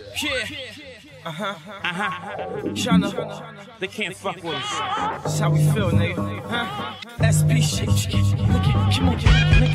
Tryna, they can't fuck with us. That's how we feel, nigga. SP shit. Nigga, come on, nigga.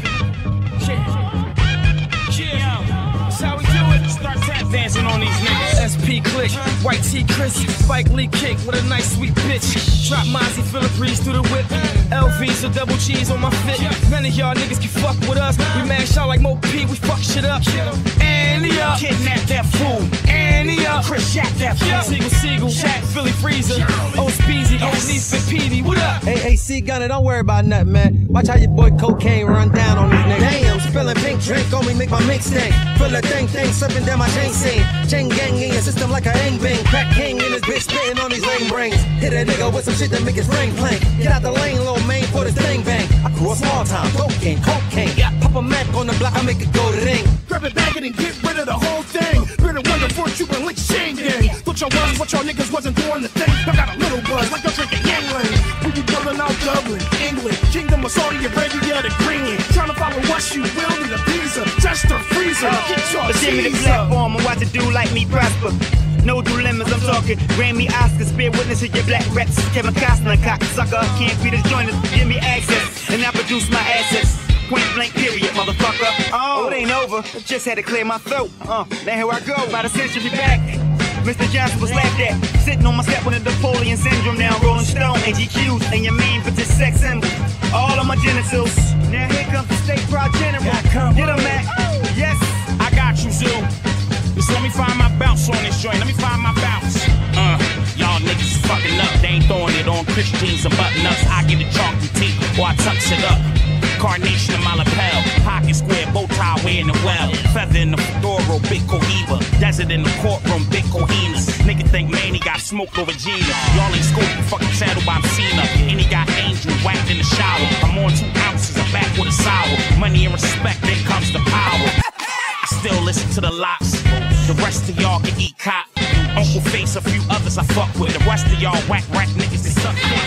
Yeah. That's how we do it. Start tap dancing on these niggas. SP click, white tee Chris, Spike Lee kick with a nice sweet bitch. Drop Mozzie, feel a breeze through the whip. LVs or double G's on my fit. None of y'all niggas can fuck with us. We mash out like Mo P, we fuck shit up. Annie up, kidnap that fool. Annie up, Chris Shack that fool. Sigel, Shaq, Philly Freezer. Oh Speezy, oh Neef and Peedi, what up? Hey, C Gunner, don't worry about nothing, man. Watch how your boy Cocaine run down on these niggas. Damn, spilling pink drink on me, make my mix stink. Feel a thing, slipping down my chain scene. Chain gang in your system like a hang bang. Crack king in this bitch spitting on these lame brains. Hit a nigga with some shit that make his brain plank. Get out the lane, little main, for this thing bang. I crew a small town, cocaine. Yeah, pop a Mac on the block, I make it go to ring. Grab it back and get rid of the whole thing. Been a wonder for Cuban link chain gang. What y'all was, what y'all niggas wasn't doing the thing. I got a little buzz like you're drinking Yangling. We be pulling out Dublin, England, Kingdom of Saudi Arabia, the Greenland. Trying to follow what you will, need a visa, just a freezer. Get your send me the platform and watch it do like me prosper. No dilemmas, I'm talking Grammy, Oscars, bear witness to your black reps. Kevin Costner, cocksucker, can't be disjointed. Give me access, and I produce my assets. Point blank period, motherfucker. Oh, it ain't over, I just had to clear my throat. Now here I go, about a century back. Mr. Johnson was laughed at, sitting on my step with a Napoleon syndrome. Now Rolling Stone, AGQs, and your main for this sex symbol. All of my genitals. Now here comes the state proud general. Get him, Mac. Yes, I got you, Zoo. Just let me find my bounce on this joint. Let me find my bounce. Y'all niggas is fucking up. They ain't throwing it on Chris jeans and button ups. I get a chalky tee or I tucks it up. Carnation in my lapel, pocket square, bow tie wearing the well. Feather in the fedora, big cohiba. Desert in the courtroom, big cohinas. Nigga think Manny got smoked over Gina. Y'all ain't scoping fucking saddle by Cena. And he got Angel whacked in the shower. I'm on 2 ounces, I'm back with a sour. Money and respect, then comes the power. I still listen to the locks. The rest of y'all can eat cop. Uncle Face, a few others I fuck with. The rest of y'all whack niggas that suck dick.